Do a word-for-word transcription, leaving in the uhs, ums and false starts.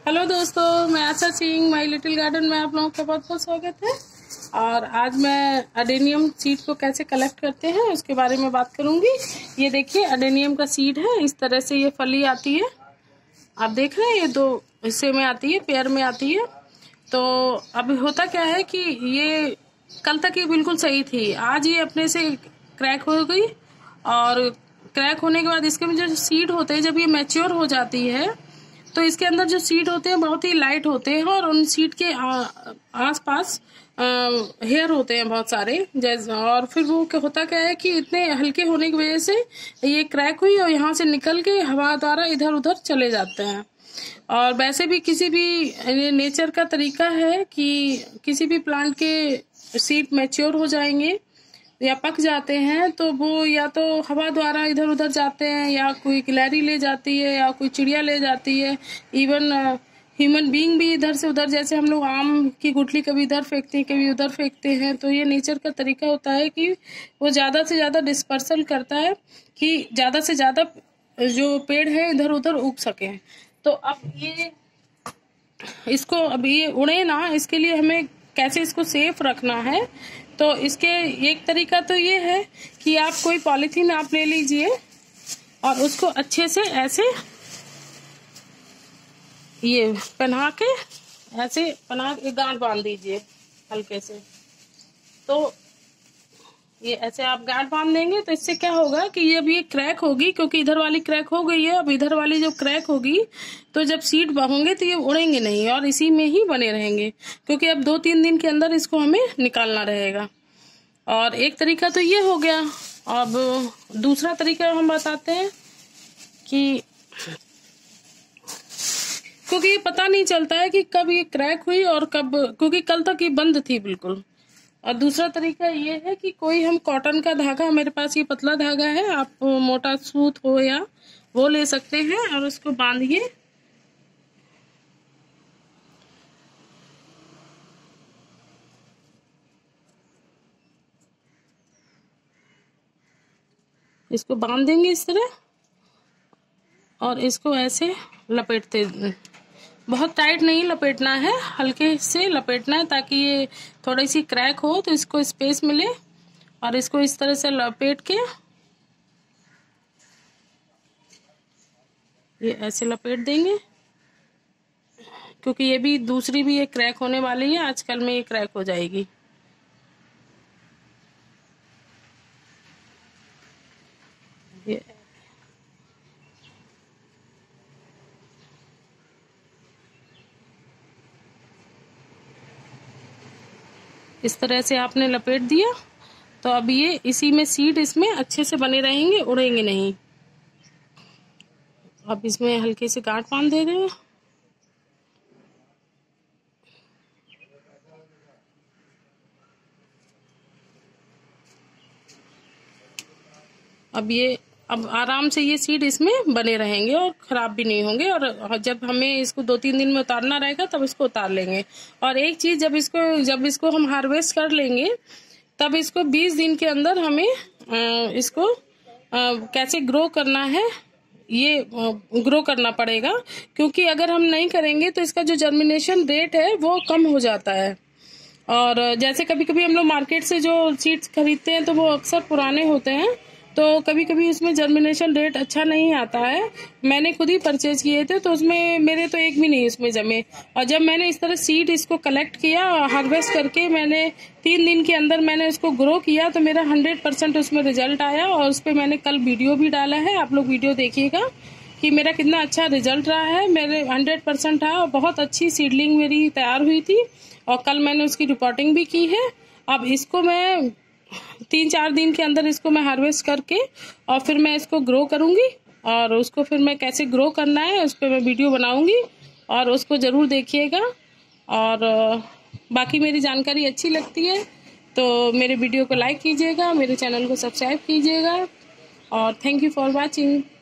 Hello दोस्तों, मैं Asha Singh my little garden में आप लोगों का बहुत बहुत स्वागत है। और आज मैं अडेनियम सीड को कैसे कलेक्ट करते हैं उसके बारे में बात करूंगी। ये देखिए अडेनियम का सीड है, इस तरह से ये फली आती है। आप देख रहे हैं, ये दो हिस्से में आती है, पेयर में आती है। तो अब होता क्या है कि ये कल तक ये बिल्कुल सही थी, आज ये अपने से क्रैक हो गई। और क्रैक होने के बाद इसके में जो सीड होते हैं, जब ये मैच्योर हो जाती है तो इसके अंदर जो सीड होते हैं बहुत ही लाइट होते हैं और उन सीड के आसपास हेयर होते हैं बहुत सारे। जैसे और फिर वो होता क्या है कि इतने हल्के होने की वजह से ये क्रैक हुई और यहाँ से निकल के हवा द्वारा इधर उधर चले जाते हैं। और वैसे भी किसी भी नेचर का तरीका है कि किसी भी प्लांट के सीड मैच्योर हो जाएंगे या पक जाते हैं तो वो या तो हवा द्वारा इधर उधर जाते हैं, या कोई गिलहरी ले जाती है, या कोई चिड़िया ले जाती है। इवन ह्यूमन बीइंग भी इधर से उधर, जैसे हम लोग आम की गुठली कभी इधर फेंकते हैं कभी उधर फेंकते हैं। तो ये नेचर का तरीका होता है कि वो ज्यादा से ज्यादा डिस्पर्सल करता है कि ज्यादा से ज्यादा जो पेड़ है इधर उधर उग सके। तो अब ये इसको अब ये उड़े ना, इसके लिए हमें कैसे इसको सेफ रखना है। तो इसके एक तरीका तो ये है कि आप कोई पॉलीथीन आप ले लीजिए और उसको अच्छे से ऐसे ये पहना के ऐसे पहना के गांठ बांध दीजिए हल्के से। तो ये ऐसे आप गांठ बांध देंगे तो इससे क्या होगा कि ये अब ये क्रैक होगी, क्योंकि इधर वाली क्रैक हो गई है। अब इधर वाली जो क्रैक होगी तो जब सीड होंगे तो ये उड़ेंगे नहीं और इसी में ही बने रहेंगे, क्योंकि अब दो तीन दिन के अंदर इसको हमें निकालना रहेगा। और एक तरीका तो ये हो गया। अब दूसरा तरीका हम बताते हैं कि क्योंकि ये पता नहीं चलता है कि कब ये क्रैक हुई और कब, क्योंकि कल तक ये बंद थी बिल्कुल। और दूसरा तरीका ये है कि कोई हम कॉटन का धागा, मेरे पास ये पतला धागा है, आप मोटा सूत हो या वो ले सकते हैं और उसको बांधिए। इसको बांध देंगे इस तरह और इसको ऐसे लपेटते, बहुत टाइट नहीं लपेटना है, हल्के से लपेटना है ताकि ये थोड़ी सी क्रैक हो तो इसको स्पेस मिले। और इसको इस तरह से लपेट के ये ऐसे लपेट देंगे, क्योंकि ये भी दूसरी भी ये क्रैक होने वाली है, आजकल में ये क्रैक हो जाएगी। ये इस तरह से आपने लपेट दिया तो अब ये इसी में सीड इसमें अच्छे से बने रहेंगे, उड़ेंगे नहीं। अब इसमें हल्के से गांठ बांध दे रहे हैं। अब ये अब आराम से ये सीड इसमें बने रहेंगे और खराब भी नहीं होंगे। और जब हमें इसको दो तीन दिन में उतारना रहेगा तब इसको उतार लेंगे। और एक चीज, जब इसको जब इसको हम हार्वेस्ट कर लेंगे तब इसको बीस दिन के अंदर हमें इसको कैसे ग्रो करना है ये ग्रो करना पड़ेगा, क्योंकि अगर हम नहीं करेंगे तो इसका जो जर्मिनेशन रेट है वो कम हो जाता है। और जैसे कभी कभी हम लोग मार्केट से जो सीड्स खरीदते हैं तो वो अक्सर पुराने होते हैं, तो कभी कभी उसमें जर्मिनेशन रेट अच्छा नहीं आता है। मैंने खुद ही परचेज किए थे तो उसमें मेरे तो एक भी नहीं उसमें जमे। और जब मैंने इस तरह सीड इसको कलेक्ट किया, हार्वेस्ट करके मैंने तीन दिन के अंदर मैंने उसको ग्रो किया तो मेरा हंड्रेड परसेंट उसमें रिजल्ट आया। और उस पर मैंने कल वीडियो भी डाला है, आप लोग वीडियो देखिएगा कि मेरा कितना अच्छा रिजल्ट रहा है। मेरे हंड्रेड परसेंट रहा और बहुत अच्छी सीडलिंग मेरी तैयार हुई थी और कल मैंने उसकी रिपोर्टिंग भी की है। अब इसको मैं तीन चार दिन के अंदर इसको मैं हार्वेस्ट करके और फिर मैं इसको ग्रो करूंगी और उसको फिर मैं कैसे ग्रो करना है उस पर मैं वीडियो बनाऊंगी और उसको जरूर देखिएगा। और बाकी मेरी जानकारी अच्छी लगती है तो मेरे वीडियो को लाइक कीजिएगा, मेरे चैनल को सब्सक्राइब कीजिएगा और थैंक यू फॉर वॉचिंग।